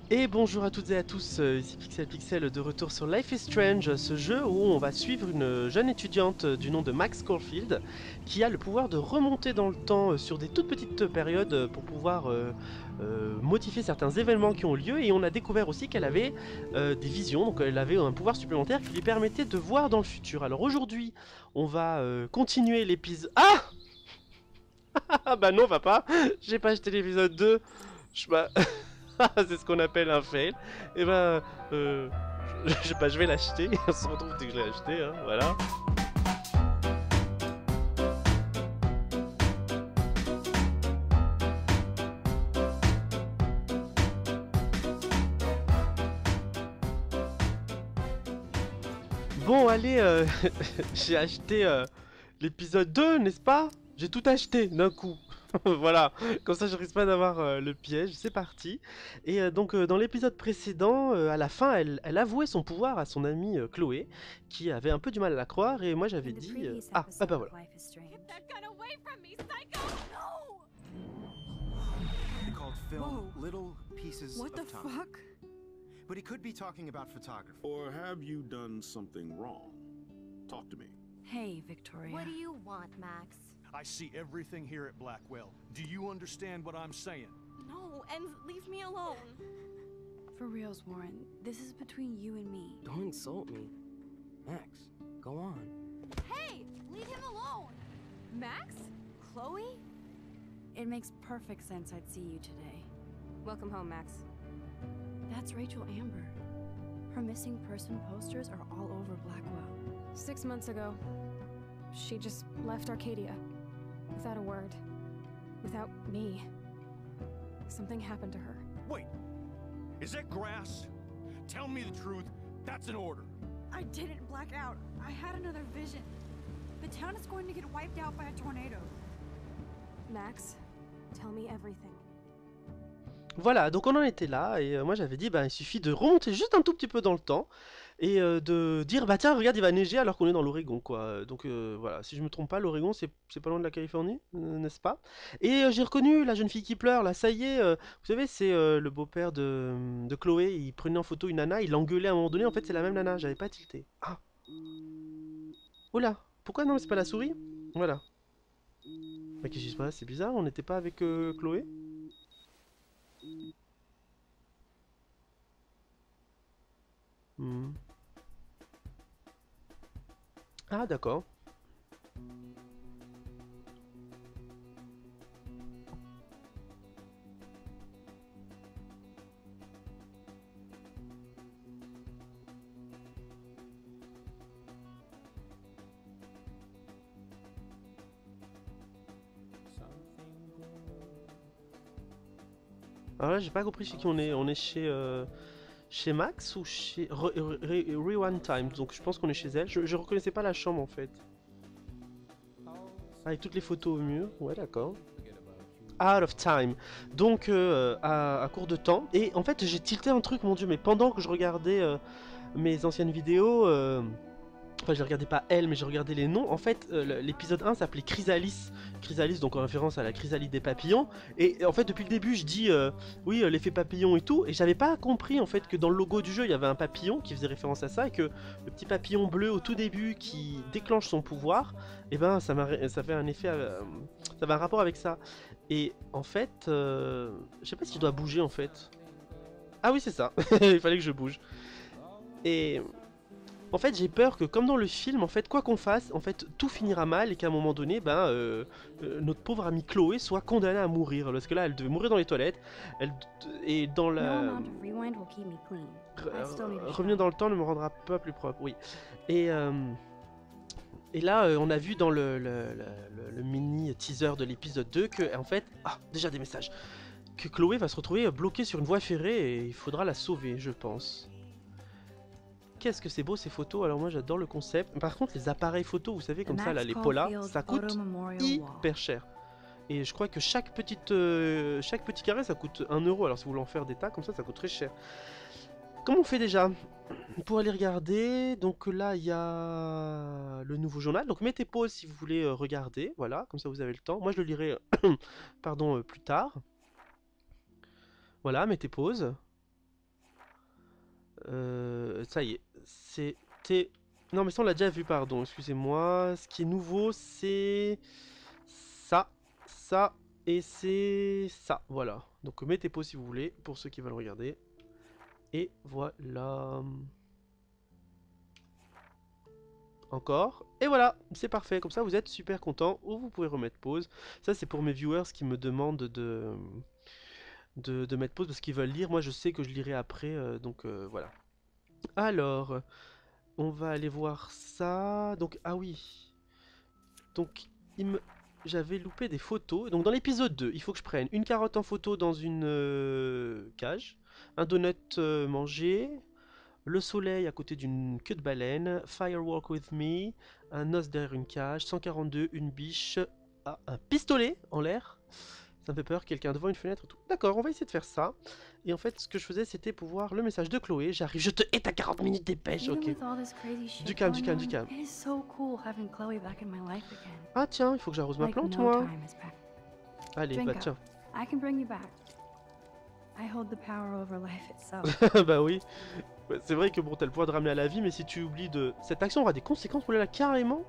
Et bonjour à toutes et à tous, ici Pixel de retour sur Life is Strange, ce jeu où on va suivre une jeune étudiante du nom de Max Caulfield qui a le pouvoir de remonter dans le temps sur des toutes petites périodes pour pouvoir modifier certains événements qui ont lieu, et on a découvert aussi qu'elle avait des visions, donc elle avait un pouvoir supplémentaire qui lui permettait de voir dans le futur. Alors aujourd'hui on va continuer l'épisode... Ah ah bah non, va pas. J'ai pas acheté l'épisode 2. Je bah... C'est ce qu'on appelle un fail. Et ben, je vais l'acheter. On se retrouve dès que je l'ai acheté, hein, voilà. Bon, allez, j'ai acheté l'épisode 2, n'est-ce pas? J'ai tout acheté d'un coup. Voilà, comme ça je risque pas d'avoir le piège, c'est parti. Et donc dans l'épisode précédent, à la fin, elle avouait son pouvoir à son amie Chloé, qui avait un peu du mal à la croire, et moi j'avais dit... ah bah voilà. Get that gun away from me, psycho! No! They called film Whoa. little pieces What the of time. fuck? But he could be talking about photography. Or have you done something wrong? Talk to me. Hey, Victoria. What do you want, Max? I see everything here at Blackwell. Do you understand what I'm saying? No, and leave me alone. For reals, Warren, this is between you and me. Don't insult me. Max, go on. Hey, leave him alone! Max? Chloe? It makes perfect sense I'd see you today. Welcome home, Max. That's Rachel Amber. Her missing person posters are all over Blackwell. 6 months ago, she just left Arcadia. Without a word. Without me. Something happened to her. Wait! Is that grass? Tell me the truth. That's an order. I didn't black out. I had another vision. The town is going to get wiped out by a tornado. Max, tell me everything. Voilà, donc on en était là, et moi j'avais dit, bah il suffit de remonter juste un tout petit peu dans le temps, et de dire, bah tiens, regarde, il va neiger alors qu'on est dans l'Oregon, quoi. Donc voilà, si je me trompe pas, l'Oregon c'est pas loin de la Californie, n'est-ce pas? Et j'ai reconnu la jeune fille qui pleure, là, ça y est, vous savez, c'est le beau-père de Chloé, il prenait en photo une nana, il l'engueulait à un moment donné, en fait c'est la même nana, j'avais pas tilté. Ah! Oula, pourquoi non, c'est pas la souris? Voilà. Bah qu'est-ce qui se passe? C'est bizarre, on n'était pas avec Chloé? Hmm. Ah d'accord. Alors là j'ai pas compris chez qui on est chez Max ou chez Rewind Time, donc je pense qu'on est chez elle. Je reconnaissais pas la chambre en fait. Avec toutes les photos au mur, ouais d'accord. Out of time, donc à court de temps. Et en fait j'ai tilté un truc, mon dieu, mais pendant que je regardais mes anciennes vidéos, enfin je regardais pas elle, mais j'ai regardé les noms. En fait l'épisode 1 s'appelait Chrysalis. Chrysalis donc en référence à la chrysalide des papillons. Et en fait depuis le début je dis oui l'effet papillon et tout. Et j'avais pas compris en fait que dans le logo du jeu il y avait un papillon qui faisait référence à ça. Et que le petit papillon bleu au tout début qui déclenche son pouvoir, et ben ça fait un effet, ça avait un rapport avec ça. Et en fait je sais pas si je dois bouger en fait. Ah oui c'est ça, il fallait que je bouge. Et... en fait, j'ai peur que, comme dans le film, en fait, quoi qu'on fasse, en fait, tout finira mal et qu'à un moment donné, ben, notre pauvre amie Chloé soit condamnée à mourir. Parce que là, elle devait mourir dans les toilettes. Et dans No la... amount of rewind will keep me clean. I still need a revenir dans le temps ne me rendra pas plus propre, oui. Et là, on a vu dans le mini teaser de l'épisode 2 que, en fait... Ah, déjà des messages. Que Chloé va se retrouver bloquée sur une voie ferrée et il faudra la sauver, je pense. Qu'est-ce que c'est beau ces photos, alors moi j'adore le concept. Par contre les appareils photos, vous savez comme ça là, les Pola, ça coûte hyper cher. Et je crois que chaque petit carré ça coûte 1 euro, alors si vous voulez en faire des tas comme ça coûte très cher. Comment on fait déjà pour aller regarder? Donc là il y a le nouveau journal, donc mettez pause si vous voulez regarder, voilà, comme ça vous avez le temps. Moi je le lirai pardon, plus tard. Voilà, mettez pause. Ça y est, c'était... Non mais ça on l'a déjà vu, pardon, excusez-moi. Ce qui est nouveau c'est... ça et c'est ça, voilà. Donc mettez pause si vous voulez, pour ceux qui veulent regarder. Et voilà. Encore. Et voilà, c'est parfait, comme ça vous êtes super content, ou vous pouvez remettre pause. Ça c'est pour mes viewers qui me demandent de mettre pause parce qu'ils veulent lire. Moi je sais que je lirai après, donc voilà. Alors, on va aller voir ça. Donc, ah oui. Donc, j'avais loupé des photos. Donc, dans l'épisode 2, il faut que je prenne une carotte en photo dans une cage, un donut mangé, le soleil à côté d'une queue de baleine, Firewalk with me, un os derrière une cage, 142, une biche, un pistolet en l'air. Ça me fait peur, quelqu'un devant une fenêtre et tout. D'accord, on va essayer de faire ça. Et en fait, ce que je faisais, c'était pour voir le message de Chloé. J'arrive, je te hais, t'as 40 minutes, dépêche, ok. Du calme, du calme, du calme. Ah tiens, il faut que j'arrose ma plante, moi. Allez, bah tiens. Bah oui. Ouais, c'est vrai que bon, t'as le pouvoir de ramener à la vie, mais si tu oublies de... Cette action aura des conséquences pour là carrément.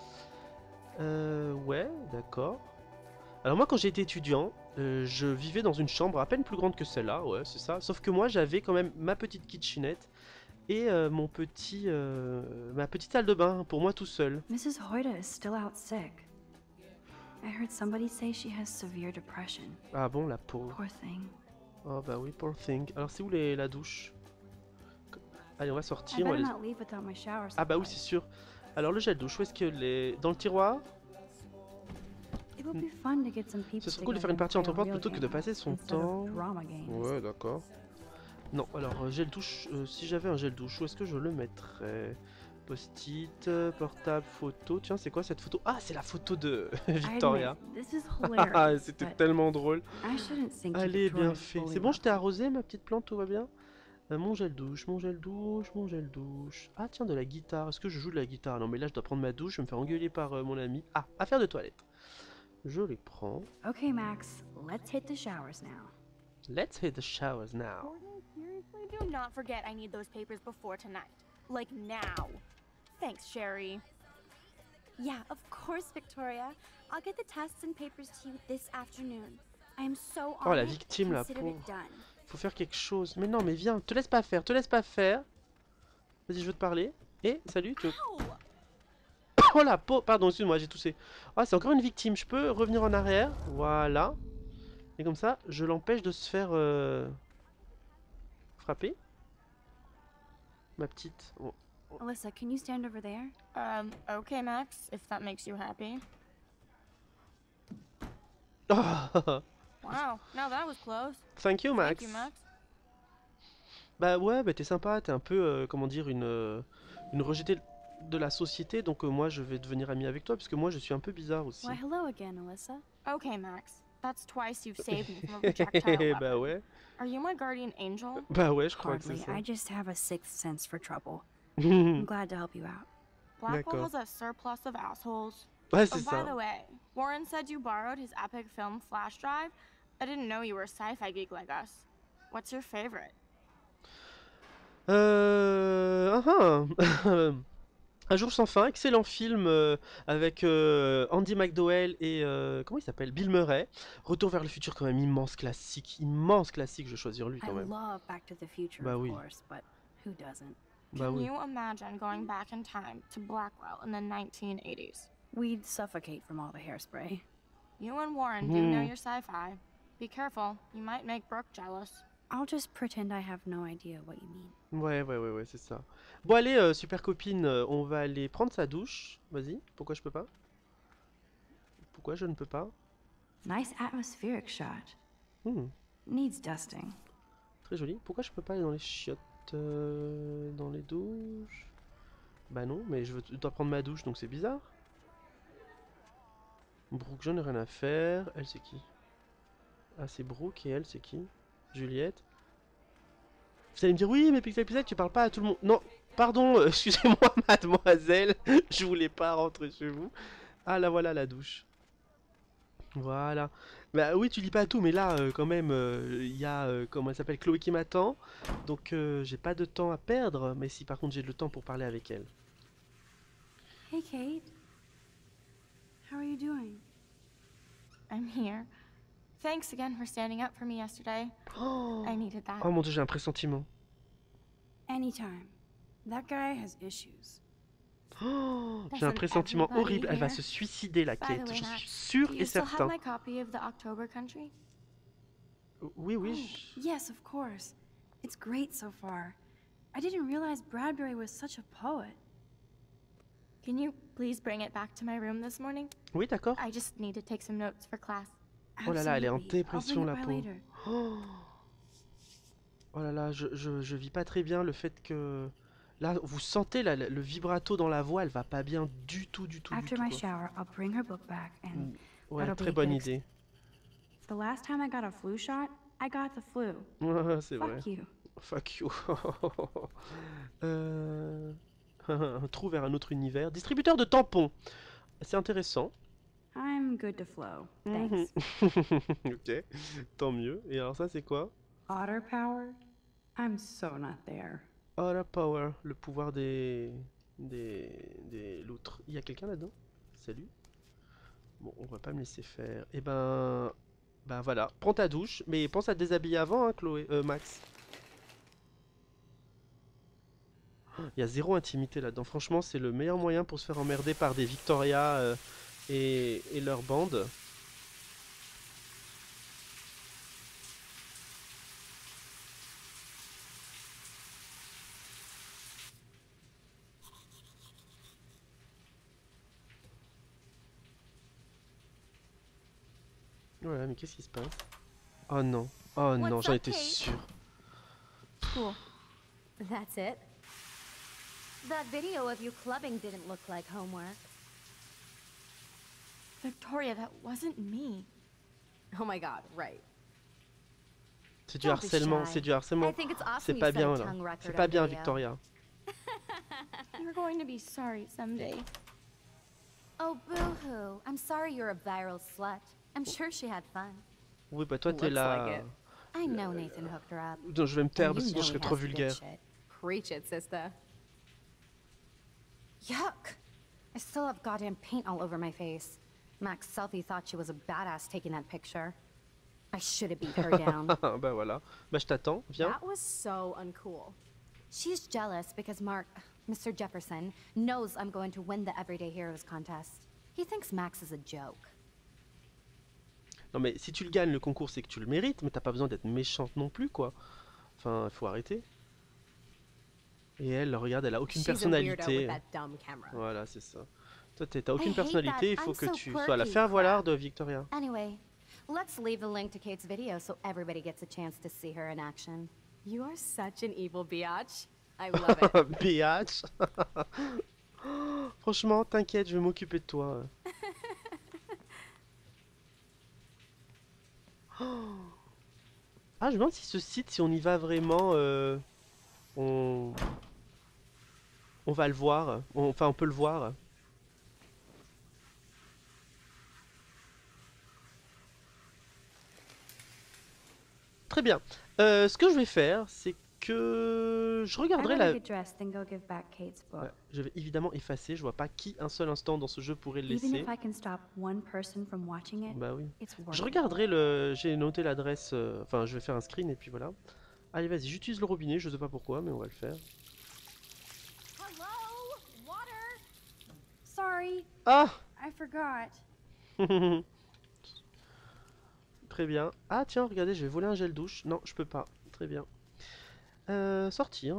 Ouais, d'accord. Alors moi quand j'ai été étudiant, je vivais dans une chambre à peine plus grande que celle-là, ouais c'est ça. Sauf que moi j'avais quand même ma petite kitchenette et ma petite salle de bain pour moi tout seul. Mrs. Hoyda is still out sick. I heard somebody say she has severe depression. Ah bon, la pauvre. Poor thing. Oh bah oui, poor thing. Alors c'est où la douche? Allez, on va sortir. On va Ah bah oui, c'est sûr. Alors le gel douche, où est-ce que les... Dans le tiroir? Ce serait cool de faire une partie entre potes plutôt que de passer son temps. Ouais, d'accord. Non, alors gel douche, si j'avais un gel douche, où est-ce que je le mettrais? Post-it, portable, photo. Tiens, c'est quoi cette photo? Ah, c'est la photo de Victoria. C'était tellement drôle. Allez, bien fait. C'est bon, je t'ai arrosé, ma petite plante, tout va bien? Mon gel douche, mon gel douche, mon gel douche. Ah tiens, de la guitare. Est-ce que je joue de la guitare? Non, mais là, je dois prendre ma douche, je vais me faire engueuler par mon ami. Ah, affaire de toilette. Je les prends. Okay, Max, let's hit the showers now. Let's hit the showers now. Seriously, do not forget I need those papers before tonight. Like now. Thanks, Sherry. Yeah, of course, Victoria. I'll get the tests and papers to you this afternoon. I am so Oh, la honored. victime, la Consider pauvre. it done. Faut faire quelque chose. Mais non, mais viens, te laisse pas faire, te laisse pas faire. Vas-y, je veux te parler. Et salut, tu... Oh la peau, pardon, excuse-moi, j'ai toussé. Ah, c'est encore une victime, je peux revenir en arrière. Voilà. Et comme ça, je l'empêche de se faire frapper. Ma petite... Oh. Alyssa, can you stand over there? Okay, Max, if that makes you happy. Wow, now that was close. Thank you, Max. Thank you, Max. Bah ouais, bah t'es sympa, t'es un peu, comment dire, une rejetée de la société, donc moi je vais devenir ami avec toi, parce que moi je suis un peu bizarre aussi. Why, hello again, Alyssa. Okay, Max. That's twice you've saved me from a projectile weapon. Bah ouais. Are you my guardian angel? Bah ouais, je crois que c'est Hardly. ça. I just have a sixth sense for trouble. I'm glad to help you out. Blackwell has a surplus of assholes. Ouais, Oh, c'est by ça. the way, Warren said you borrowed his epic film flash drive. I didn't know you were a sci-fi geek like us. What's your favorite? Un jour sans fin, excellent film avec Andy McDowell et comment il s'appelle, Bill Murray. Retour vers le futur, quand même, immense classique, je vais choisir lui quand I même. love Back to the Future, Bah of oui. course, but who doesn't? Bah Can oui. you imagine going back in time to Blackwell in the 1980s? We'd suffocate from all the hairspray. You and Warren do know your sci-fi. Be careful, you might make Brooke jealous. I'll just pretend I have no idea what you mean. Ouais, c'est ça. Bon allez, super copine, on va aller prendre sa douche. Vas-y, pourquoi je peux pas? Pourquoi je ne peux pas? Nice atmospheric shot. Hmm, Needs dusting. très joli. Pourquoi je peux pas aller dans les chiottes, dans les douches? Bah non, mais je dois prendre ma douche, donc c'est bizarre. Brooke, j'en ai rien à faire. Elle, c'est qui? Ah, c'est Brooke, et elle, c'est qui? Juliette. Vous allez me dire, oui, mais Pixel Pixel, tu parles pas à tout le monde. Non, pardon, excusez-moi, mademoiselle. Je voulais pas rentrer chez vous. Ah, là, voilà la douche. Voilà. Bah oui, tu lis pas tout, mais là, quand même, il y a, comment elle s'appelle, Chloé qui m'attend. Donc, j'ai pas de temps à perdre. Mais si, par contre, j'ai le temps pour parler avec elle. Hey, Kate. How are you doing? I'm here. Thanks again for standing up for me yesterday. Oh, I needed that. oh mon Dieu, j'ai un pressentiment. Anytime. That guy has issues. Oh, j'ai un Doesn't pressentiment everybody horrible. Elle va here? se suicider, la By the Kate. way, Je Max, suis sûr do et you still have certain. my copy of the October Country? Oui, oui. Oh, yes, of course. It's great so far. I didn't realize Bradbury was such a poet. Can you please bring it back to my room this morning? Oui, d'accord. I just need to take some notes for class. Oh là là, elle est en Absolutely. I'll bring dépression, it la by pauvre. later. Oh, oh là là, je vis pas très bien le fait que... Là, vous sentez là, le vibrato dans la voix, elle va pas bien du tout, du tout, du After tout. my Quoi. shower, I'll bring her book back and Ouais, that'll be très a bonne good idée. The last time I got a flu shot, I got the flu. Ouais, c'est vrai. Fuck you. Fuck you. Un trou vers un autre univers. Distributeur de tampons. C'est intéressant. I'm good to flow. Mhm. Thanks. Ok, tant mieux. Et alors ça c'est quoi? Otter power? I'm so not there. Oh la power, le pouvoir des loutres. Il y a quelqu'un là-dedans? Salut. Bon, on va pas me laisser faire. Et ben voilà, prends ta douche, mais pense à te déshabiller avant, hein, Chloé, Max. Il y a zéro intimité là-dedans. Franchement, c'est le meilleur moyen pour se faire emmerder par des Victoria et leur bande. Voilà, mais qu'est-ce qui se passe? Oh non, oh non, What's j'en up, étais Kate? sûr. Cool. That's it? That video of you clubbing didn't look like homework. Victoria, that wasn't me. Oh my god, right. C'est du Don't be harcèlement, shy. c'est du harcèlement. I think it's awesome C'est you pas set a bien là. tongue record C'est pas on bien, video. Victoria. You're going to be sorry someday. Oh, boo-hoo. I'm sorry you're a viral slut. I'm sure she had fun. Oui, bah toi t'es Looks là. like it. I know Nathan hooked her up. Non, je vais me taire And parce you que sinon je know serais he trop has the good vulgaire. shit. Preach it, sister. Yuck! I still have goddamn paint all over my face. Max Selfie thought she was a badass taking that picture. I should have beat her down. Bah voilà. Bah je t'attends, viens. That was so uncool. She's jealous because Mr. Jefferson, knows I'm going to win the Everyday Heroes contest. He thinks Max is a joke. Non mais si tu le gagnes le concours c'est que tu le mérites, mais t'as pas besoin d'être méchante non plus quoi. Enfin, il faut arrêter. Et elle, regarde, elle a aucune She's a weirdo personnalité. with that dumb camera. Voilà, c'est ça. Toi t'as aucune I hate personnalité, il that. faut I'm que so tu sois la quirky, faire-valoir de Victoria. Anyway, let's leave the link to Kate's video so everybody gets a chance to see her in action. You are such an evil biatch. I love it. Biatch. Franchement, t'inquiète, je vais m'occuper de toi. Ah, je me demande si ce site, si on y va vraiment, on va le voir. Enfin, on peut le voir. Très bien. Ce que je vais faire, c'est que je regarderai I'd la... rather get dressed than go give back Kate's book. Ouais, je vais évidemment effacer. Je vois pas qui un seul instant dans ce jeu pourrait le Even laisser. if I can stop one person from watching it, Bah oui. it's worth Je it. regarderai le... J'ai noté l'adresse... Enfin, je vais faire un screen et puis voilà. Allez, vas-y, j'utilise le robinet. Je sais pas pourquoi, mais on va le faire. Hello? Water? Sorry, Ah I forgot. Très bien. Ah tiens, regardez, je vais voler un gel douche. Non, je peux pas. Très bien. Sortir.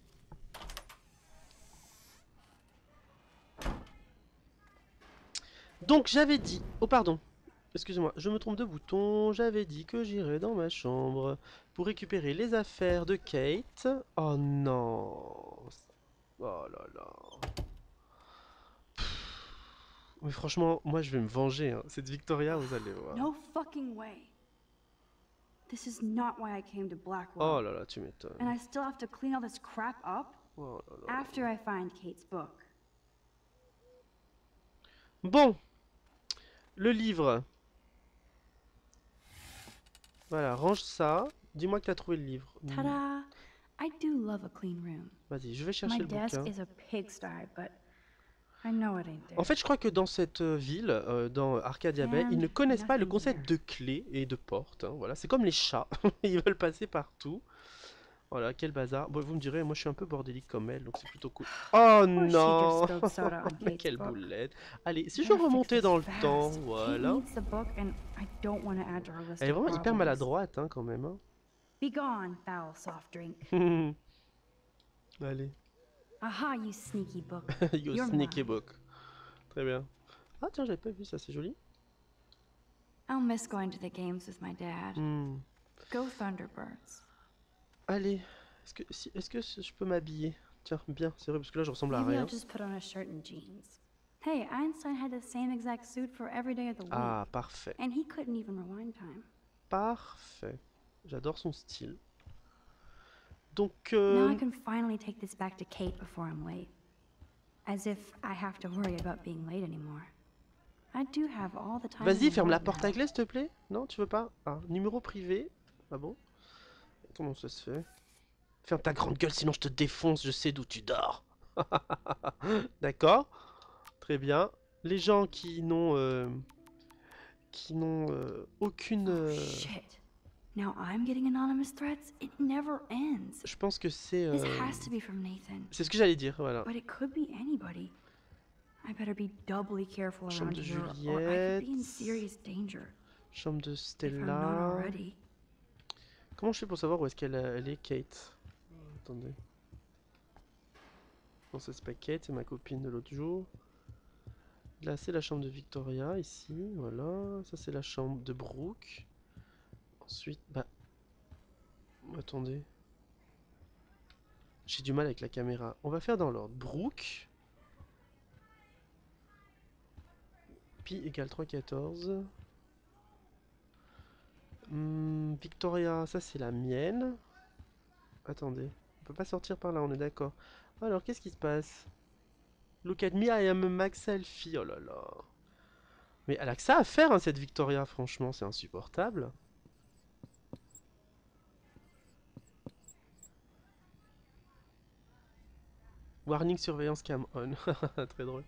Donc j'avais dit... Oh pardon. Excusez-moi, je me trompe de bouton. J'avais dit que j'irais dans ma chambre pour récupérer les affaires de Kate. Oh non. Oh là là. Mais franchement, moi je vais me venger. Hein. Cette Victoria, vous allez voir. No fucking way. This is not why I came to Blackwell. Oh là là, tu m'étonnes. And I still have to clean all this crap up Oh là là. after I find Kate's book. Bon. Le livre. Voilà, range ça. Dis-moi que t'as trouvé le livre. Ta-da! I do love a clean room. Vas-y, je vais chercher My le desk bouquin. is a pigsty, but I know it ain't there. En fait, je crois que dans cette ville, dans Arcadia Bay, ils ne connaissent pas le concept de clé et de porte. Hein, voilà, c'est comme les chats, ils veulent passer partout. Voilà, quel bazar. Bon, vous me direz, moi je suis un peu bordélique comme elle, donc c'est plutôt cool. Oh non! Mais quelle boulette. Allez, si je remontais dans le temps, voilà. Elle est vraiment hyper maladroite, hein, quand même. Hein. Be gone, foul soft drink. Allez. Aha, you sneaky book. You You're sneaky mine. book. Très bien. Ah tiens, j'avais pas vu ça, c'est joli. I'll miss going to the games with my dad. Go Thunderbirds. Allez, est-ce que je peux m'habiller? Tiens, bien, c'est vrai, parce que là je ressemble à Maybe rien. I'll just put on a shirt and jeans. Hey, Einstein had the same exact suit for every day of the week. Ah, parfait. And he couldn't even rewind time. Parfait. J'adore son style. Donc, Now I can finally take this back to Kate before I'm late. As if I have to worry about being late anymore. I do have all the time. Vas-y, ferme la porte à clé, s'il te plaît. Non, tu veux pas? Ah, numéro privé. Ah bon? Comment ça se fait? Ferme ta grande gueule, sinon je te défonce, je sais d'où tu dors. D'accord? Très bien. Les gens qui n'ont aucune... Shit. Now I'm getting anonymous threats. It never ends. Je pense que c'est... This has to be from Nathan. C'est ce que j'allais dire, voilà. But it could be anybody. I better be doubly careful Chambre around de here, or I Juliette. could be in serious danger. Chambre de If I'm not Stella. already. Comment je fais pour savoir où est-ce qu'elle elle est, Kate? Attendez. Non, ça c'est pas Kate, c'est ma copine de l'autre jour. Là, c'est la chambre de Victoria, ici, voilà. Ça, c'est la chambre de Brooke. Ensuite, bah... Attendez. J'ai du mal avec la caméra. On va faire dans l'ordre. Brooke. Pi égale 3,14. Victoria, ça c'est la mienne. Attendez, on peut pas sortir par là, on est d'accord. Alors, qu'est-ce qui se passe? Look at me, I am a Max selfie. Oh là là. Mais elle a que ça à faire, hein, cette Victoria, franchement, c'est insupportable. Warning surveillance cam on. Très drôle.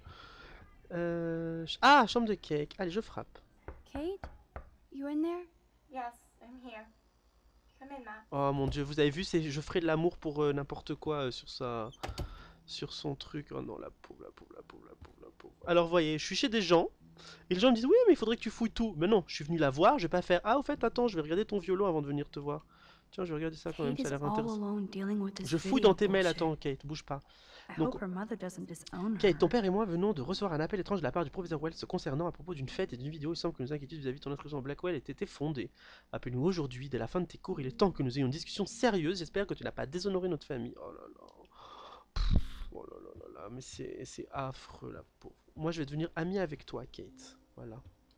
Ah, chambre de cake. Allez, je frappe. Kate, you in there? Yes, I'm here. Come in, Matt. Oh mon dieu, vous avez vu, je ferai de l'amour pour n'importe quoi sur son truc. Oh non, la pauvre, la pauvre, la pauvre, la pauvre, la pauvre. Alors voyez, je suis chez des gens, et les gens me disent oui, mais il faudrait que tu fouilles tout. Mais non, je suis venu la voir, je vais pas faire ah au fait, attends, je vais regarder ton violon avant de venir te voir. Tiens, je vais regarder ça quand même, ça a l'air intéressant. Je fouille dans tes mails, attends, Kate, bouge pas. Donc, Kate, ton père et moi venons de recevoir un appel étrange de la part du professeur Wells concernant à propos d'une fête et d'une vidéo. Il semble que nos inquiétudes vis-à-vis de ton inscription en Blackwell aient été fondées. Appelle-nous aujourd'hui, dès la fin de tes cours. Il est temps que nous ayons une discussion sérieuse. J'espère que tu n'as pas déshonoré notre famille. Oh là là. Pff, oh là là là là. Mais c'est affreux, la pauvre. Moi, je vais devenir amie avec toi, Kate. Voilà.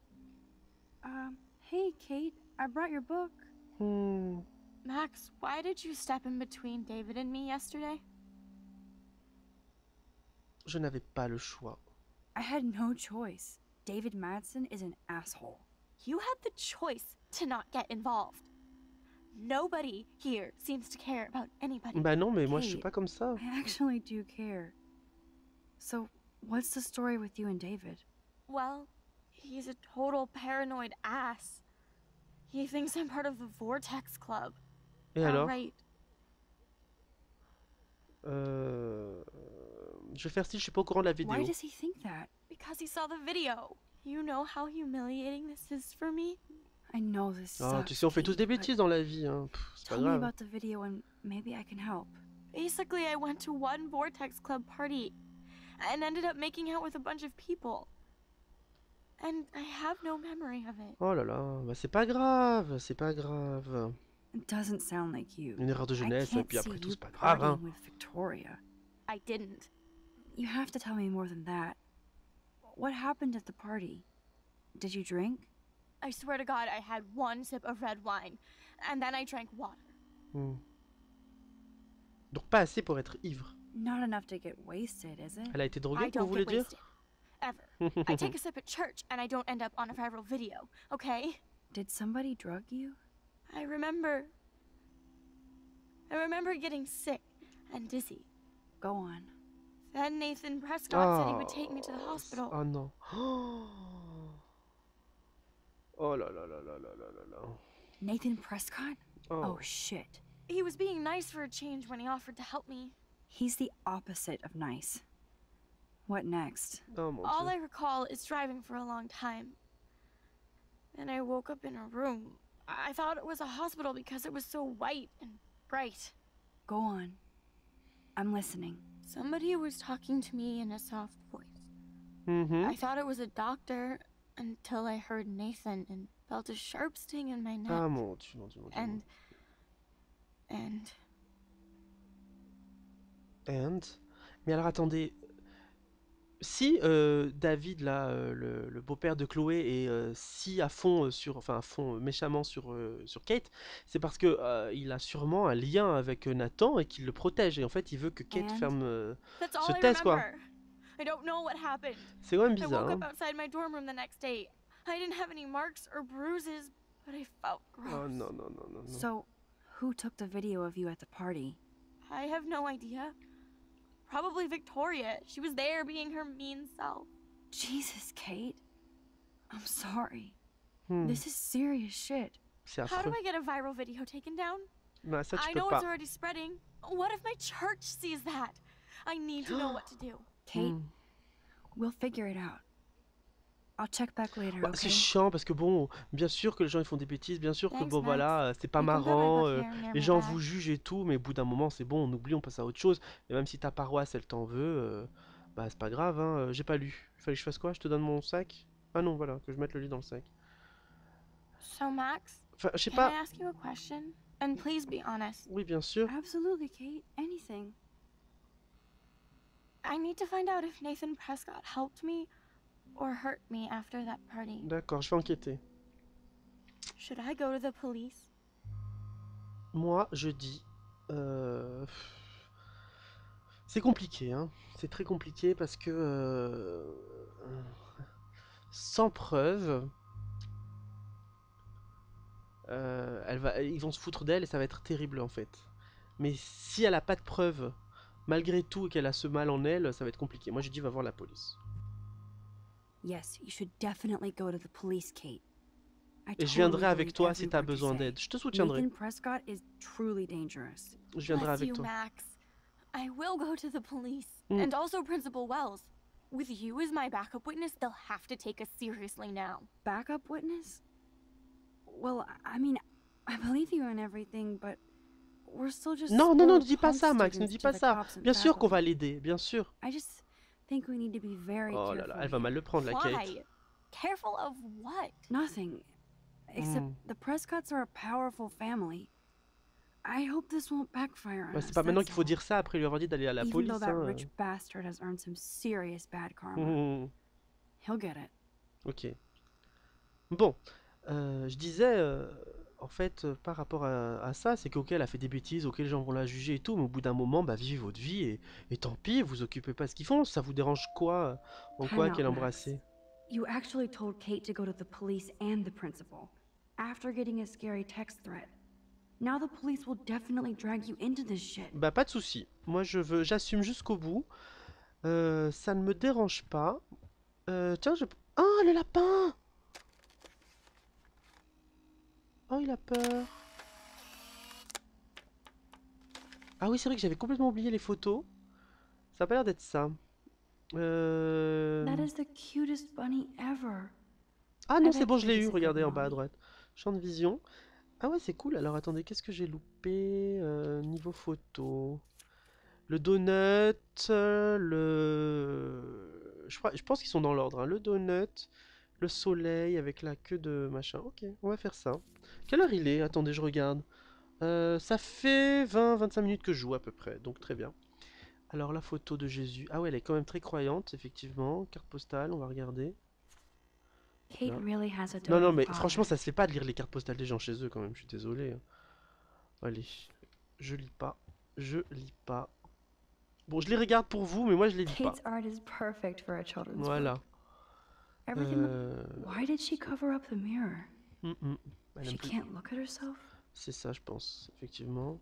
Hey, Kate, I brought your book. Max, why did you step in between David and me yesterday? Je n'avais pas le choix. I had no choice. David Madsen is an asshole. You had the choice to not get involved. Nobody here seems to care about anybody. Bah non, mais moi je suis pas comme ça. I actually do care. So, what's the story with you and David? Well, he's a total paranoid ass. He thinks I'm part of the Vortex Club. Et alors? Right. Je vais faire si je suis pas au courant de la vidéo. Why does he think that? Because he saw the video. You know how humiliating this is for me? I know this Oh, sucks, tu sais, on fait tous des bêtises dans la vie, hein. C'est pas Tell me grave. about the video and maybe I can help. Basically, I went to one Vortex Club party and ended up making out with a bunch of people. And I have no memory of it. Oh là là, bah c'est pas grave, c'est pas grave. It doesn't sound like you. Une erreur de jeunesse, I et can't puis après see tout, you c'est pas grave, hein. partying with Victoria. I didn't. You have to tell me more than that. What happened at the party? Did you drink? I swear to God, I had one sip of red wine, and then I drank water. Donc pas assez pour être ivre. Not enough to get wasted, is it? Elle a été I droguée, vous don't voulez get dire? wasted. Ever. I take a sip at church, and I don't end up on a viral video, okay? Did somebody drug you? I remember getting sick and dizzy. Go on. Then Nathan Prescott said he would take me to the hospital. Oh non. Oh là là là là là là là là. Nathan Prescott? Oh. Oh shit. He was being nice for a change when he offered to help me. He's the opposite of nice. What next? Oh mon All Dieu. I recall is driving for a long time. Then I woke up in a room. I thought it was a hospital because it was so white and bright. Go on. I'm listening. Somebody was talking to me in a soft voice. Mhm. I thought it was a doctor until I heard Nathan and felt a sharp sting in my neck. Ah mon Dieu, mon Dieu, mon Dieu. And. Mais alors attendez. Si David, là, le beau-père de Chloé, est si à fond sur, enfin à fond méchamment sur Kate, c'est parce que il a sûrement un lien avec Nathan et qu'il le protège. Et en fait, il veut que Kate ferme, That's all se I taise, quoi. remember. I don't know what happened. C'est quand même I bizarre. woke up Hein. outside my dorm room the next day. I didn't have any marks or bruises, but I felt gross. Oh non, non, non, non, non. So, who took the video of you at the party? I have no idea. Probably Victoria. She was there being her mean self. Jesus, Kate. I'm sorry. Hmm. This is serious shit. C'est How do affreux. I get a viral video taken down? Bah, ça, tu I peux know pas. it's already spreading. What if my church sees that? I need to know what to do. Kate, Hmm. we'll figure it out. I'll check back later, Bah, okay? c'est chiant parce que bon, bien sûr que les gens ils font des bêtises, bien sûr que Thanks, bon Max. voilà, c'est pas You can put my marrant, book here near les my gens bag. vous jugent et tout, mais au bout d'un moment c'est bon, on oublie, on passe à autre chose. Et même si ta paroisse elle t'en veut, bah c'est pas grave, hein, j'ai pas lu. Il fallait que je fasse quoi? Je te donne mon sac? Ah non, voilà, que je mette le lit dans le sac. So, Max, Enfin, je sais can pas. I ask you a question? And please be honest. Oui, bien sûr. Absolutely, Kate. Anything. I need to find out if Nathan Prescott helped me or hurt me after that party. D'accord, je vais enquêter. Should I go to the police? Moi, je dis. C'est compliqué, hein. C'est très compliqué parce que. Sans preuve. Ils vont se foutre d'elle et ça va être terrible en fait. Mais si elle a pas de preuve, malgré tout, et qu'elle a ce mal en elle, ça va être compliqué. Moi, je dis va voir la police. Yes, you should definitely go to the police, Kate. I Et je viendrai totally avec believe toi si every t'as word you besoin say. d'aide. Je te soutiendrai. Nathan Prescott is truly dangerous. Je viendrai Bless avec you, toi. Max. I will go to the police. Mm. And also Principal Wells. With you as my backup witness, they'll have to take us seriously now. Backup witness? Well, I mean, I believe you and everything, but we're still just Non, non, non, ne spoiled dis pas punk ça, Max, ne students dis to pas the ça. cops and Bien sûr qu'on faculty. va l'aider, bien sûr. I just think we need to be very Oh careful. là là, elle va mal le prendre, la Kate. Why? Careful of what? Nothing. Except Mm. the Prescotts are a powerful family. I hope this won't backfire on Bah, us. c'est pas maintenant that's qu'il faut all. dire ça après lui avoir dit d'aller à la Even police. though that Hein. rich bastard has earned some serious bad karma, Mhm. he'll get it. Ok. Bon, je disais, en fait, par rapport à ça, c'est qu'ok, elle a fait des bêtises, ok, les gens vont la juger et tout, mais au bout d'un moment, bah vivez votre vie et tant pis, vous occupez pas de ce qu'ils font, ça vous dérange quoi, en quoi Time out, qu'elle Max. embrassée? You actually told Kate to go to the police and the principal after getting a scary text threat. Now the police will definitely drag you into this shit. Bah pas de souci. Moi j'assume jusqu'au bout. Ça ne me dérange pas. Tiens, oh le lapin! Oh il a peur. Ah oui c'est vrai que j'avais complètement oublié les photos. Ça a pas l'air d'être ça. That is the cutest bunny ever. Ah non I c'est bet bon je l'ai Kate is eu, a good regardez en bas à mommy. droite. Champ de vision. Ah ouais c'est cool, alors attendez, qu'est-ce que j'ai loupé niveau photo? Le donut, je pense qu'ils sont dans l'ordre, hein. Le donut, le soleil avec la queue de machin. Ok, on va faire ça. Quelle heure il est? Attendez, je regarde. Ça fait 20-25 minutes que je joue à peu près, donc très bien. Alors la photo de Jésus. Ah ouais, elle est quand même très croyante, effectivement. Carte postale, on va regarder. Kate Non. really has a Non, non, doting mais father. franchement, ça se fait pas de lire les cartes postales des gens chez eux quand même, je suis désolé. Hein. Allez, je lis pas. Je lis pas. Bon, je les regarde pour vous, mais moi je les lis pas. Kate's art is perfect for a children's Voilà. book. Everything. Why did she cover up the mirror? Elle aime She plus. can't look at herself. C'est ça, je pense, effectivement.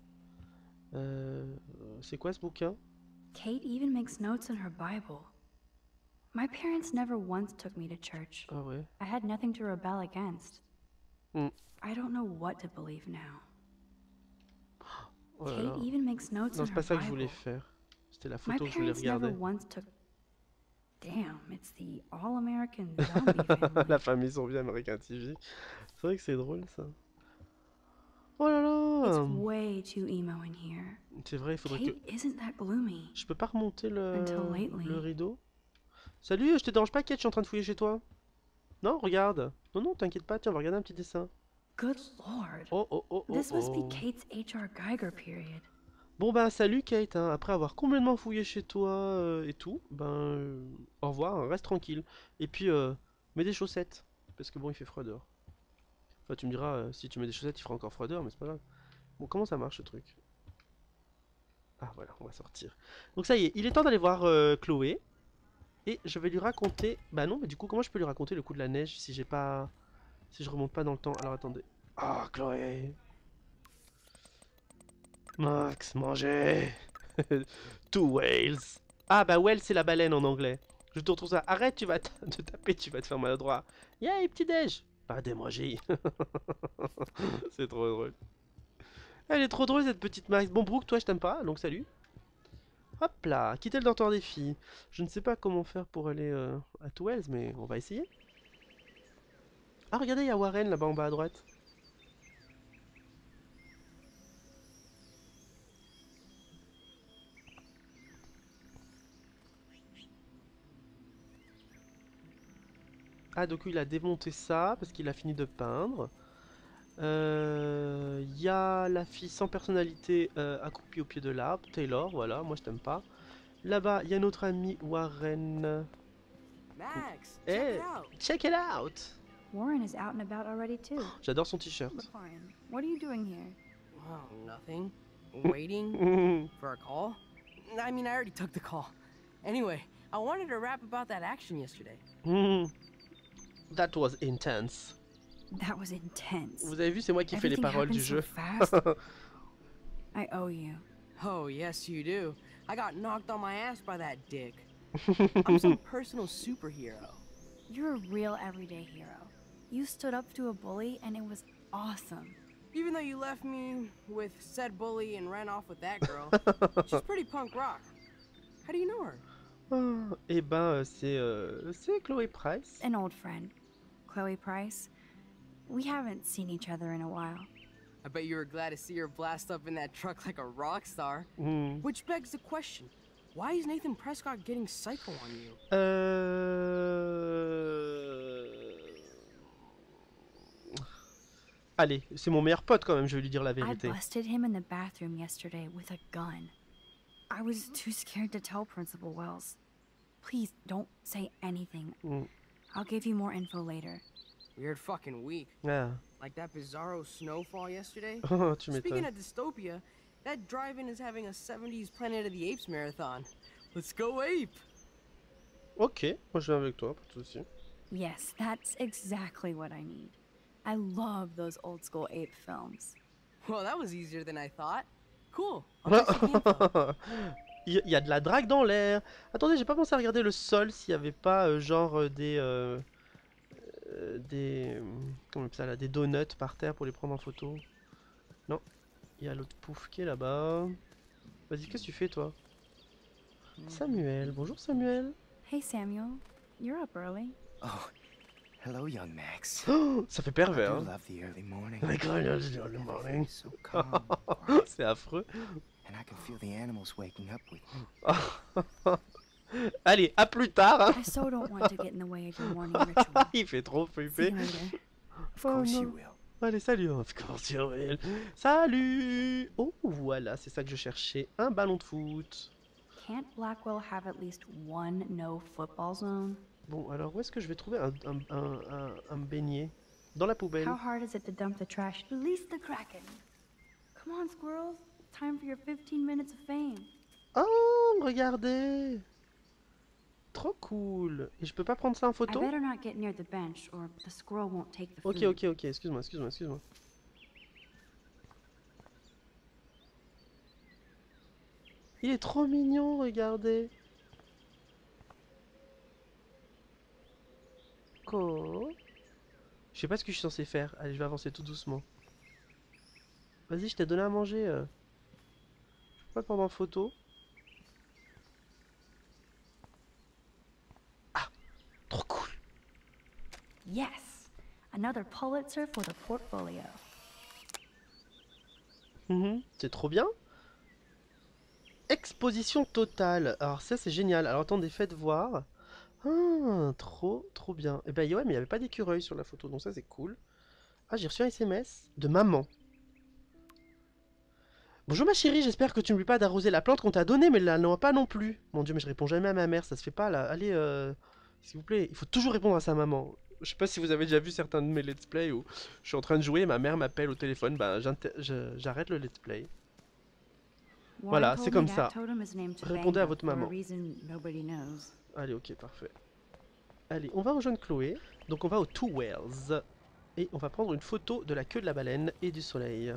C'est quoi ce bouquin? Kate even makes notes in her Bible. My parents never once took me to church. Ah ouais. I had nothing to rebel against. Hmm. I don't know what to believe now. Oh là Kate là. even makes notes Non, in c'est her pas ça que je voulais Bible. faire. C'était la My photo que je voulais parents never regarder. once took. Damn, it's the all-American zombie family. La famille zombie American TV. C'est vrai que c'est drôle ça. Oh là It's là. way too emo in here. C'est vrai, il faudrait Kate que... isn't that gloomy. Je peux pas remonter Until lately. le rideau? Salut, je te dérange pas, Kate, je suis en train de fouiller chez toi. Non, regarde. Non, non, t'inquiète pas, tiens, on va regarder un petit dessin. Good lord. Oh, oh, oh, oh, This must oh. be Kate's H.R. Geiger period. Bon ben salut Kate, hein. Après avoir complètement fouillé chez toi et tout, au revoir, hein, reste tranquille. Et puis mets des chaussettes, parce que bon il fait froid dehors. Enfin tu me diras, si tu mets des chaussettes il fera encore froid dehors, mais c'est pas grave. Bon comment ça marche ce truc? Ah voilà, on va sortir. Donc ça y est, il est temps d'aller voir Chloé. Et je vais lui raconter... Bah non, mais du coup comment je peux lui raconter le coup de la neige si j'ai pas... Si je remonte pas dans le temps? Alors attendez. Ah Chloé. Max, mangez. Two whales. Ah bah whale c'est la baleine en anglais. Je te retrouve ça. Arrête, tu vas te taper, tu vas te faire maladroit. Yay, petit déj. Pas des manger. C'est trop drôle. Elle est trop drôle cette petite Max. Bon Brooke, toi je t'aime pas, donc salut. Hop là, quitter le dortoir des filles. Je ne sais pas comment faire pour aller à Two Whales, mais on va essayer. Ah regardez, il y a Warren là-bas en bas à droite. Ah, donc il a démonté ça parce qu'il a fini de peindre. Il y a la fille sans personnalité accroupie au pied de l'arbre, Taylor, voilà, moi je t'aime pas. Là-bas, il y a notre ami Warren. Max, Hey, check it out! Warren is out and about already too. J'adore son t-shirt. Warren, what are you doing here? Oh, nothing. Waiting for a call? I mean, I already took the call. Anyway, I wanted to rap about that action yesterday. That was intense. That was intense. Vous avez vu, c'est moi qui fais les Everything paroles du happened so jeu. fast. I owe you. Oh, yes, you do. I got knocked on my ass by that dick. I'm some personal superhero. You're a real everyday hero. You stood up to a bully and it was awesome. Even though you left me with said bully and ran off with that girl, she's pretty punk rock. How do you know her? Oh, eh ben, c'est Chloé Price. An old friend, Chloe Price. We haven't seen each other in a while. I bet you were glad to see her blast up in that truck like a rock star. Mm. Which begs the question, why is Nathan Prescott getting psycho on you? Allez, c'est mon meilleur pote quand même, je vais lui dire la I vérité. busted him in the bathroom yesterday with a gun. I was too scared to tell Principal Wells. Please don't say anything. Mm. I'll give you more info later. Weird fucking week. Ah. Like that bizarro snowfall yesterday. Oh, tu Speaking m'étonnes. of dystopia, that drive-in is having a 70s Planet of the Apes marathon. Let's go ape! Ok, moi je viens avec toi, pas de soucis. Yes, that's exactly what I need. I love those old school ape films. Well, that was easier than I thought. Cool. Il y a de la drague dans l'air. Attendez, j'ai pas pensé à regarder le sol s'il y avait pas genre des comment on appelle ça là, des donuts par terre pour les prendre en photo. Non, il y a l'autre pouf qui est là-bas. Vas-y, qu'est-ce que tu fais toi? Samuel, bonjour Samuel. Hey Samuel, you're up early. Oh, hello, young Max. Oh, ça fait pervers. I Hein. do love the early morning. Like, I love the early morning. So calm. C'est affreux. And I can feel the animals waking up with you. Allez, à plus tard. Hein. I so don't want to get in the way of your morning ritual. Il fait trop See flipper. you later. Of course non. you will. Allez, salut. Of course you will. Salut. Oh, voilà, c'est ça que je cherchais. Un ballon de foot. Can't Blackwell have at least one no football zone? Bon, alors où est-ce que je vais trouver un beignet? Dans la poubelle. How hard is it to dump the trash? Release the Kraken. Come on, squirrels. Time for your 15 minutes of fame. Oh, regardez. Trop cool. Et je peux pas prendre ça en I photo? better not get near the bench or the squirrel won't take the Ok, food. ok, ok. Excuse-moi, excuse-moi, excuse-moi. Il est trop mignon, regardez. Quoi? Je sais pas ce que je suis censé faire. Allez, je vais avancer tout doucement. Vas-y, je t'ai donné à manger. Je peux pas te prendre en photo. Ah, trop cool. Yes! Another Pulitzer for the portfolio. C'est trop bien. Exposition totale. Alors ça c'est génial. Alors attendez, faites voir. Ah, trop bien. Et ben ouais, mais il n'y avait pas d'écureuil sur la photo, donc ça c'est cool. Ah, j'ai reçu un SMS de maman. Bonjour ma chérie, j'espère que tu n'oublies pas d'arroser la plante qu'on t'a donnée, mais là non pas non plus. Mon dieu, mais je réponds jamais à ma mère, ça se fait pas là. Allez, s'il vous plaît, il faut toujours répondre à sa maman. Je sais pas si vous avez déjà vu certains de mes let's play où je suis en train de jouer et ma mère m'appelle au téléphone, bah j'arrête le let's play. Voilà, c'est comme ça. Répondez à votre maman. Allez, ok, parfait. Allez, on va rejoindre Chloé. Donc on va au Two Wells. Et on va prendre une photo de la queue de la baleine et du soleil.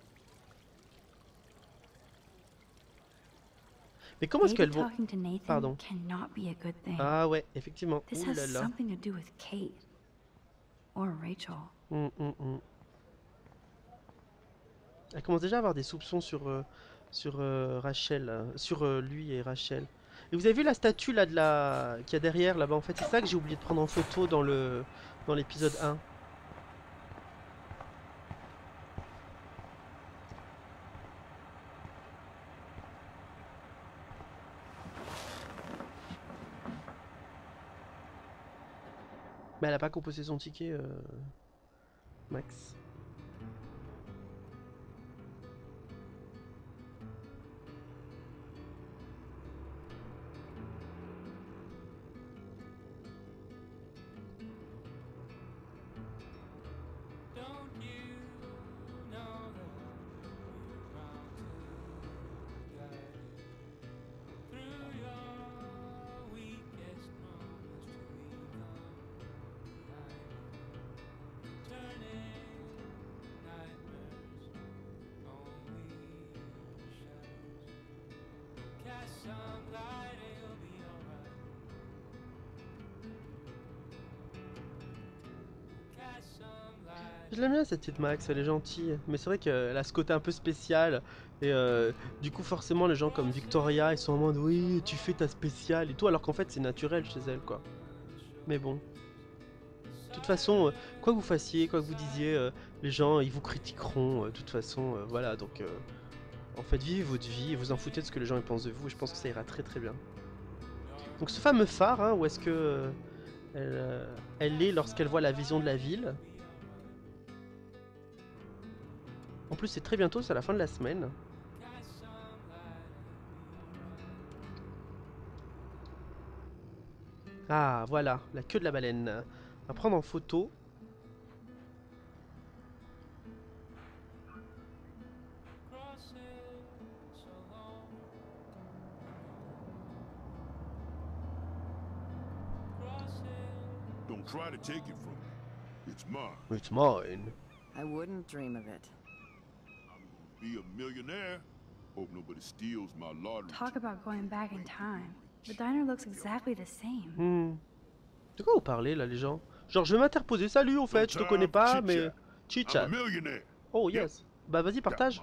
Mais comment est-ce qu'elles vont... Pardon. Ah ouais, effectivement. Ouh là là. Elle commence déjà à avoir des soupçons sur Rachel, sur lui et Rachel. Et vous avez vu la statue là qu'il y a derrière là-bas, en fait c'est ça que j'ai oublié de prendre en photo dans l'épisode 1. Mais elle a pas composé son ticket, Max. Je l'aime bien cette petite Max, elle est gentille, mais c'est vrai qu'elle a ce côté un peu spécial, et du coup forcément les gens comme Victoria ils sont en mode oui tu fais ta spéciale et tout, alors qu'en fait c'est naturel chez elle quoi. Mais bon. De toute façon, quoi que vous fassiez, quoi que vous disiez, les gens ils vous critiqueront, de toute façon, voilà, donc en fait vivez votre vie et vous en foutez de ce que les gens ils pensent de vous, et je pense que ça ira très très bien. Donc ce fameux phare, hein, où est-ce que elle est lorsqu'elle voit la vision de la ville. En plus c'est très bientôt, c'est à la fin de la semaine. Ah voilà, la queue de la baleine. On va prendre en photo. Don't try to take it from me. It's mine. It's mine. I wouldn't dream of it. Be a millionaire. Hope nobody steals my lottery. Talk about going back in time. The diner looks exactly the same. De quoi vous parlez là les gens? Genre je vais m'interposer, salut en fait, je te connais pas mais... Chit-chat. Oh yes. Bah vas-y partage.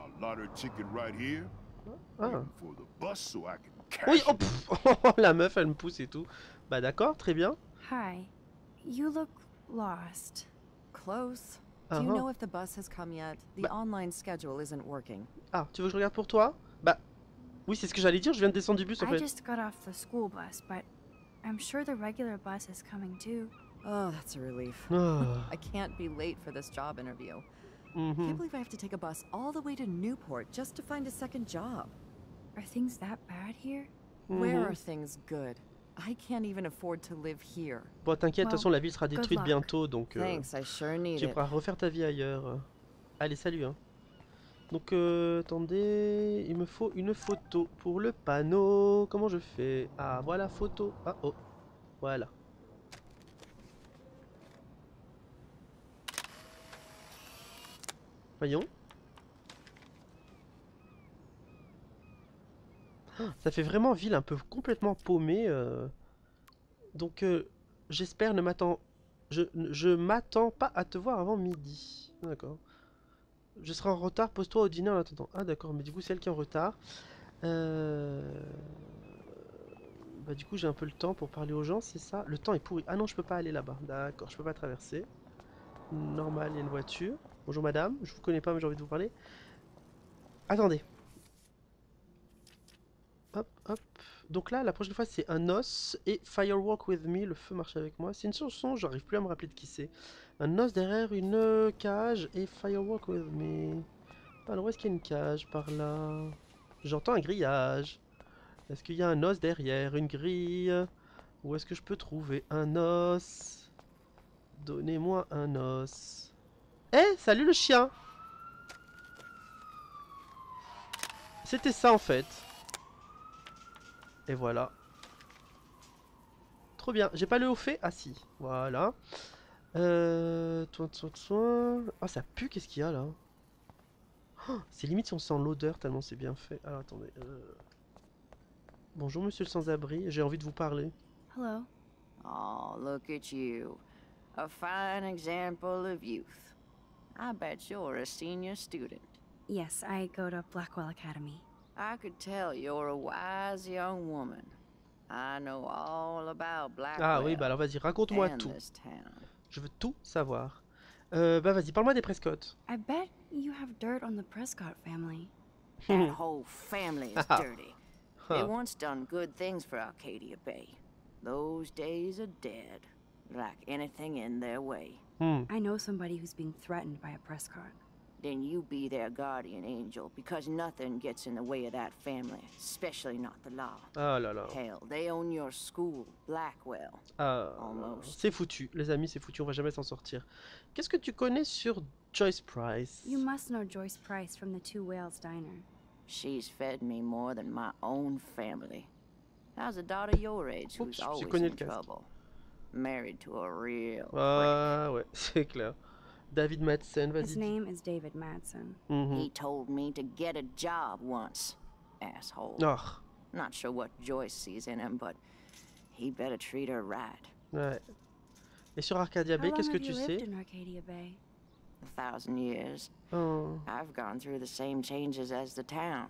Ah. Oui, oh, la meuf elle me pousse et tout. Bah d'accord, très bien. Hi. You look lost. Close. Do you know if the bus has come yet? The online schedule isn't working. Ah, tu veux que je regarde pour toi? Bah, oui, c'est ce que j'allais dire, je viens de descendre du bus en fait. I just got off the school bus, but I'm sure the regular bus is coming too. Oh, that's a relief. I can't be late for this job interview. Can't believe I have to take a bus all the way to Newport just to find a second job. Are things that bad here? Where are things good? I can't even afford to live here. Bon, t'inquiète, de toute façon la ville sera détruite bientôt, donc Thanks, I sure need tu pourras refaire ta vie ailleurs. Allez, salut hein. Donc attendez, il me faut une photo pour le panneau. Comment je fais? Ah voilà, photo. Ah oh, voilà. Voyons. Ça fait vraiment ville un peu complètement paumée. Donc j'espère je m'attends pas à te voir avant midi. D'accord. Je serai en retard, pose-toi au dîner en attendant. Ah d'accord, mais du coup c'est elle qui est en retard. Bah du coup j'ai un peu le temps pour parler aux gens, c'est ça? Le temps est pourri. Ah non, je peux pas aller là-bas. D'accord, je peux pas traverser. Normal, il y a une voiture. Bonjour madame, je vous connais pas mais j'ai envie de vous parler. Attendez. Hop, hop. Donc là, la prochaine fois, c'est un os et Firewalk with me, le feu marche avec moi. C'est une chanson, j'arrive plus à me rappeler de qui c'est. Un os derrière une cage et Firewalk with me. Alors, où est-ce qu'il y a une cage par là? J'entends un grillage. Est-ce qu'il y a un os derrière une grille? Où est-ce que je peux trouver un os? Donnez-moi un os. Eh, salut le chien! C'était ça en fait. Et voilà. Trop bien. J'ai pas le haut fait? Ah si. Voilà. Oh, ça pue, qu'est-ce qu'il y a là? Oh, c'est limite si on sent l'odeur tellement c'est bien fait. Alors attendez. Bonjour monsieur le sans-abri, j'ai envie de vous parler. Hello. Oh, look at you. A fine example of youth. I bet you're a senior student. Yes, I go to Blackwell Academy. I could tell you're a wise young woman. I know all about Blackwell. Ah oui, bah alors vas-y, raconte-moi tout. Je veux tout savoir. Bah vas-y, parle-moi des Prescott. I bet you have dirt on the Prescott family. That whole family is dirty. They once done good things for Arcadia Bay. Those days are dead, like anything in their way. I know somebody who's being threatened by a Prescott. Then you be their guardian angel, because nothing gets in the way of that family, especially not the law. Ah là là. Hell, they own your school, Blackwell. Almost. C'est foutu, les amis, c'est foutu, on va jamais s'en sortir. Qu'est-ce que tu connais sur Joyce Price? You must know Joyce Price from the Two Whales Diner. She's fed me more than my own family. How's a daughter your age who's always in trouble? Married to a real Ah ouais, c'est clair. David Madsen, vas-y. His name is David Madsen. He told me to get a job once. Asshole. Oh. Not sure what Joyce sees in him, but he better treat her right. Ouais. Et sur Arcadia Bay, qu'est-ce que tu sais? In Arcadia Bay? 1,000 years. Oh. I've gone through the same changes as the town.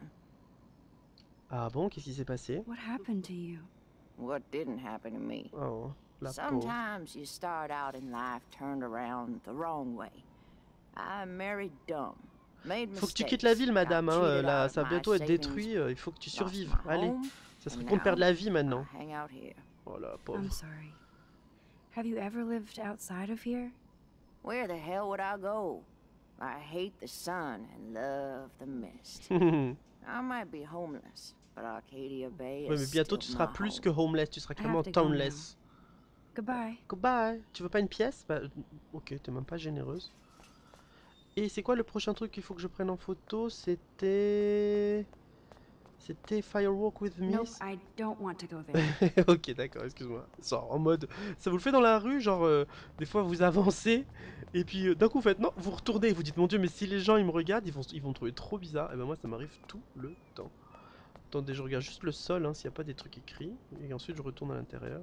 Ah bon, qu'est-ce qui s'est passé? What happened to you? What didn't happen to me? Oh, la pauvre. Sometimes you start out in life turned around the wrong way. I married dumb. Faut que tu quittes la ville, madame. Hein. Là, ça va bientôt être détruit. Il faut que tu survives. Allez, ça serait con de perdre la vie maintenant. Oh la pauvre. I'm sorry. Have you ever lived outside of here? Where the hell would I go? I hate the sun and love the mist. I might be homeless, but Arcadia Bay is ouais, mais bientôt tu seras plus que homeless, tu seras clairement townless. Goodbye. Goodbye. Tu veux pas une pièce? Bah, ok, t'es même pas généreuse. Et c'est quoi le prochain truc qu'il faut que je prenne en photo? C'était Firewalk with me. Nope, I don't want to go there. Ok, d'accord, excuse-moi. Genre en mode, ça vous le fait dans la rue, genre des fois vous avancez et puis d'un coup vous faites non, vous retournez et vous dites mon Dieu, mais si les gens ils me regardent, ils vont trouver trop bizarre. Et ben moi ça m'arrive tout le temps. Attendez, je regarde juste le sol, hein, s'il n'y a pas des trucs écrits et ensuite je retourne à l'intérieur.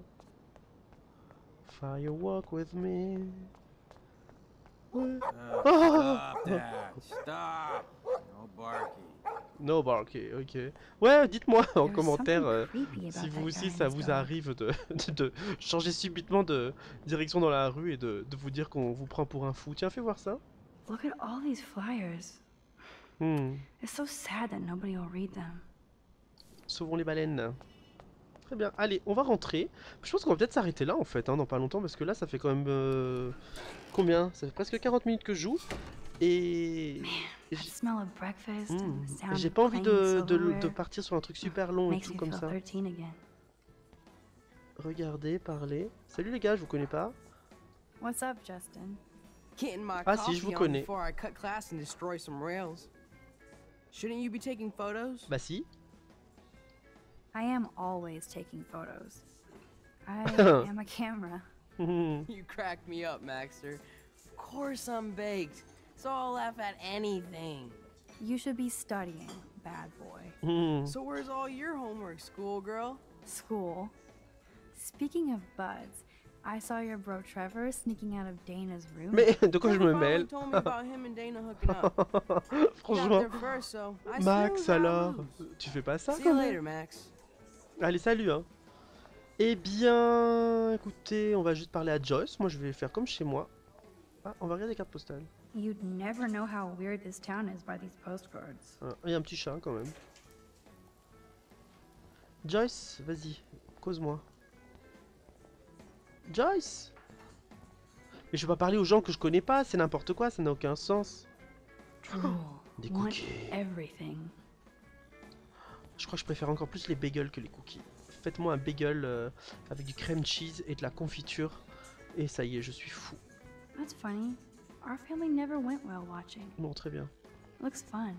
Firewalk with me. Ouais. Stop that. Stop. No barking. No barking, ok. Ouais, dites-moi en commentaire si vous aussi ça vous arrive de changer subitement de direction dans la rue et de vous dire qu'on vous prend pour un fou. Tiens, fais voir ça. Look at all these flyers. It's so sad that nobody will read them. Sauvons les baleines. Très bien, allez, on va rentrer. Je pense qu'on va peut-être s'arrêter là en fait, hein, dans pas longtemps, parce que là ça fait quand même... combien? Ça fait presque 40 minutes que je joue. Et... j'ai pas envie de partir sur un truc super long et tout comme ça. Regardez, parlez. Salut les gars, je vous connais pas. What's up, Justin? Ah si, je vous connais. Shouldn't you be taking photos? Bah si. I am always taking photos. I am a camera. You crack me up, Maxter. Of course I'm baked, so I'll laugh at anything. You should be studying, bad boy. So where's all your homework, schoolgirl? School. Speaking of buds, I saw your bro Trevor sneaking out of Dana's room. Mais de quoi je me mêle? Told me about him and Dana hooking up. Franchement. Got there first, so I Max still got alors, loose. tu fais pas ça See quand you même? later, Max. Allez, salut hein. Eh bien, écoutez, on va juste parler à Joyce. Moi, je vais faire comme chez moi. Ah, on va regarder les cartes postales. You'd never know how weird this town is by these postcards. Ah, il y a un petit chat quand même. Joyce, vas-y, cause-moi. Joyce! Mais je vais pas parler aux gens que je connais pas, c'est n'importe quoi, ça n'a aucun sens. Des cookies. Everything. Je crois que je préfère encore plus les bagels que les cookies. Faites-moi un bagel avec du crème cheese et de la confiture. Et ça y est, je suis fou. That's funny. Our family never went whale watching. Bon, très bien. Looks fun.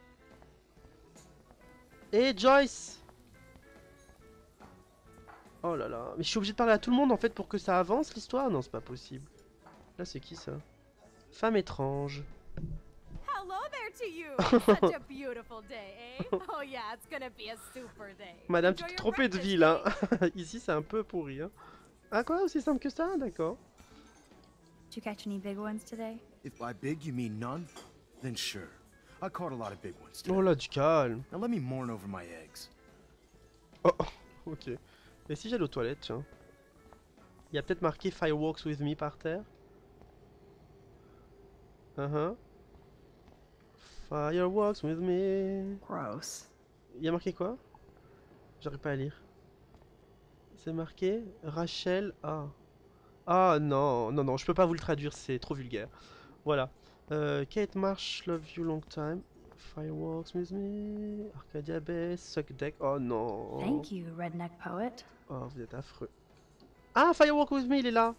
Et Joyce! Oh là là, mais je suis obligé de parler à tout le monde en fait pour que ça avance l'histoire? Non, c'est pas possible. Là, c'est qui ça? Femme étrange. Hello there to you. Such a beautiful day, eh? Oh yeah, it's gonna be a super day. Madame, tu Enjoy t'es your trompée de breakfast, ville, hein. Ici, c'est un peu pourri, hein. Ah quoi? Aussi simple que ça? D'accord. Did you catch any big ones today? If by big you mean none, then sure. I caught a lot of big ones today. Oh là, du calme. Now let me mourn over my eggs. Oh, ok. Et si j'allais aux toilettes, tiens. Il y a peut-être marqué Fireworks with me par terre. Fireworks with me. Gross. Il y a marqué quoi? J'arrive pas à lire. C'est marqué Rachel A. Ah non, non, non, je peux pas vous le traduire, c'est trop vulgaire. Voilà. Kate Marsh, love you long time. Fireworks with me. Arcadia Bay, suck deck. Oh non. Thank you, redneck poet. Oh, vous êtes affreux. Ah, Fireworks with me, il est là.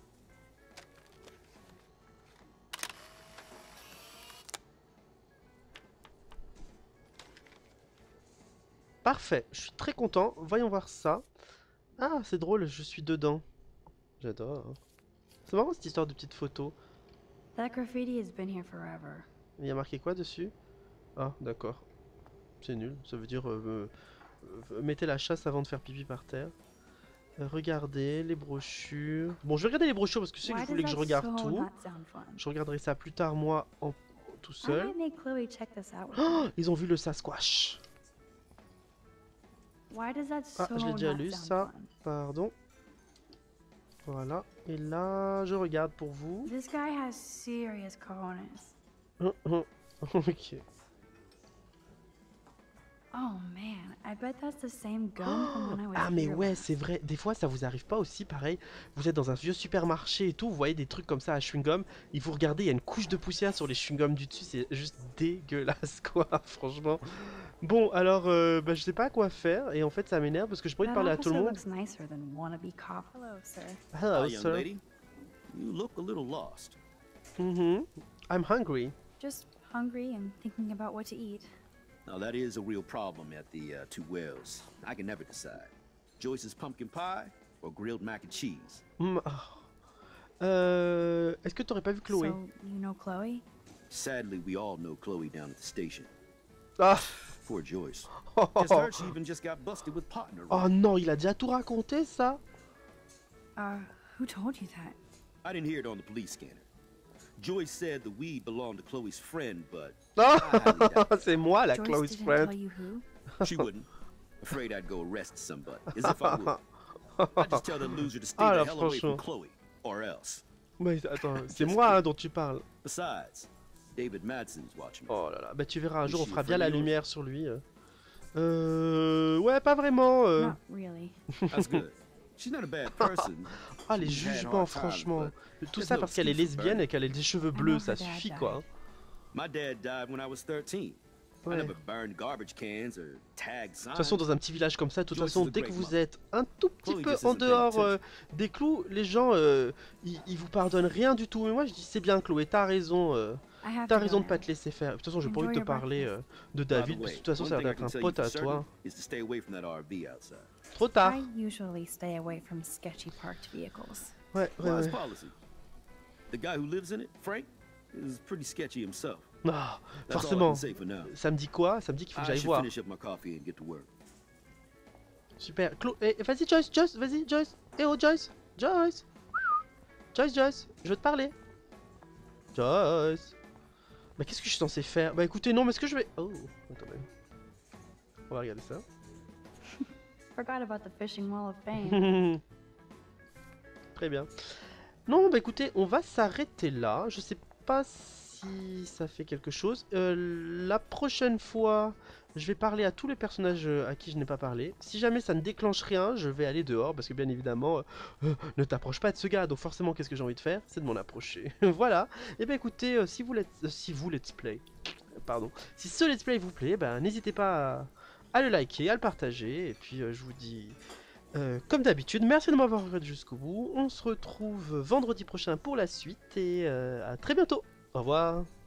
Parfait, je suis très content. Voyons voir ça. Ah, c'est drôle, je suis dedans. J'adore. C'est marrant cette histoire de petites photos. That graffiti has been here forever. Il y a marqué quoi dessus? Ah, d'accord. C'est nul, ça veut dire mettez la chasse avant de faire pipi par terre. Regardez les brochures. Bon, je vais regarder les brochures parce que c'est que je voulais que je regarde tout. Je regarderai ça plus tard moi tout seul. Oh, ils ont vu le Sasquatch. Why does that Ah, je l'ai déjà lu ça. Pardon. Voilà. Et là, je regarde pour vous. This guy has serious cojones. Ok. Oh man, I bet that's the same gun from when I was Ah mais here ouais, last. c'est vrai. Des fois, ça vous arrive pas aussi pareil. Vous êtes dans un vieux supermarché et tout, vous voyez des trucs comme ça à chewing-gum, et vous regardez, il y a une couche de poussière sur les chewing-gums du dessus, c'est juste dégueulasse quoi, franchement. Bon, alors, bah, je sais pas quoi faire, et en fait, ça m'énerve parce que je pourrais That parler à tout le officer monde. looks nicer than wannabe cop. Hello, sir. Hello, Hi, young sir. lady. You look a little lost. I'm hungry. Just hungry and thinking about what to eat. Now, that is a real problem at the Two Wells. I can never decide. Joyce's pumpkin pie or grilled mac and cheese? Est-ce que t'aurais pas vu Chloé? So, you know Chloe? Sadly, we all know Chloe down at the station. Ah. Poor Joyce. Just heard she even just got busted with pot in her Oh non, il a déjà tout raconté ça? Who told you that? I didn't hear it on the police scanner. Joyce said the weed belonged to Chloe's friend, but c'est moi la Joyce Chloe's didn't friend. tell you who? she wouldn't. Afraid I'd go arrest somebody. As if I would. I'd just tell the loser to stay Ah, the là, hell away from franchement. Chloe, or else. Mais attends, c'est moi hein, dont tu parles. Besides, David Madsen's watching me. Oh là là, bah tu verras un Is jour on she fera a bien friend la of yours? lumière sur lui. Ouais, pas vraiment. Not really. That's good. She's not a bad person. Ah les She's had jugements hard times, franchement. but Tout there's ça no parce qu'elle est excuse for lesbienne burning. et qu'elle a des cheveux bleus, ça suffit quoi. My dad died when I was 13. Ouais. I never burned garbage cans or tagged signs. De toute façon, dans un petit village comme ça, de toute Joyce façon, is a dès que great vous mom. êtes un tout petit Chloe peu just en isn't paying dehors attention. des clous, les gens, ils vous pardonnent rien du tout. Mais moi, je dis, c'est bien, Chloé, t'as raison. I have T'as to raison go de pas now. te laisser faire. De toute façon, j'ai pas Enjoy envie de te your parler breakfast. de By the David, parce way, que de toute façon, one ça a thing l'air I can d'être un tell you pote for à certain toi. is to stay away from that RV outside. Trop tard. I usually stay away from sketchy parked vehicles. Ouais, ouais, Wise ouais. policy. The guy who lives in it, Frank, is pretty sketchy himself. Ah, That's all I forcément. can say for now. Ça me dit quoi? Ça me dit qu'il faut que I j'aille should voir. finish up my coffee and get to work. Super. Vas-y Joyce, Joyce, vas-y Joyce. Eh oh Joyce, Joyce. Joyce, Joyce, je veux te parler. Joyce. Bah qu'est-ce que je suis censé faire? Bah écoutez, non, mais est-ce que je vais... Oh, attendez. On va regarder ça. Forgot about the fishing wall of fame. Très bien. Non, bah écoutez, on va s'arrêter là. Je sais pas si ça fait quelque chose. La prochaine fois, je vais parler à tous les personnages à qui je n'ai pas parlé. Si jamais ça ne déclenche rien, je vais aller dehors parce que bien évidemment, ne t'approche pas de ce gars. Donc forcément, qu'est-ce que j'ai envie de faire? C'est de m'en approcher. Voilà. Et bien écoutez, si vous let's play, pardon, si ce let's play vous plaît, ben n'hésitez pas à le liker, à le partager. Et puis je vous dis... comme d'habitude, merci de m'avoir regardé jusqu'au bout. On se retrouve vendredi prochain pour la suite et à très bientôt. Au revoir.